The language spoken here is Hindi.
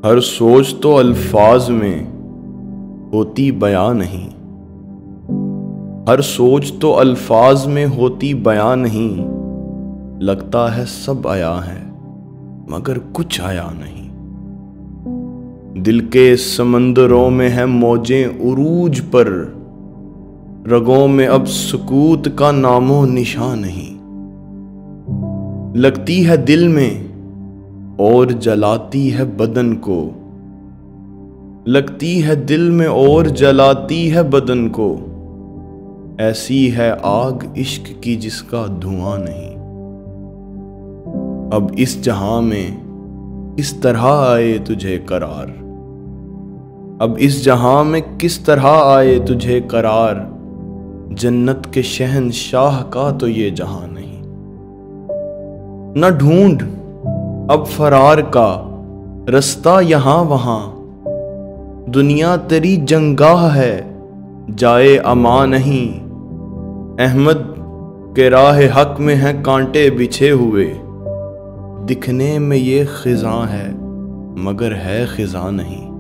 हर सोच तो अल्फाज में होती बयां नहीं। हर सोच तो अल्फाज में होती बयां नहीं। लगता है सब आया है मगर कुछ आया नहीं। दिल के समंदरों में है मौजें उरूज पर, रगों में अब सुकूत का नामो निशान नहीं। लगती है दिल में और जलाती है बदन को, लगती है दिल में और जलाती है बदन को। ऐसी है आग इश्क की जिसका धुआं नहीं। अब इस जहां में किस तरह आए तुझे करार, अब इस जहां में किस तरह आए तुझे करार। जन्नत के शहंशाह का तो ये जहां नहीं। न ढूंढ अब फरार का रास्ता यहां वहां, दुनिया तेरी जंगाह है जाए अमा नहीं। अहमद के राह हक में है कांटे बिछे हुए, दिखने में ये खिज़ां है मगर है खिज़ां नहीं।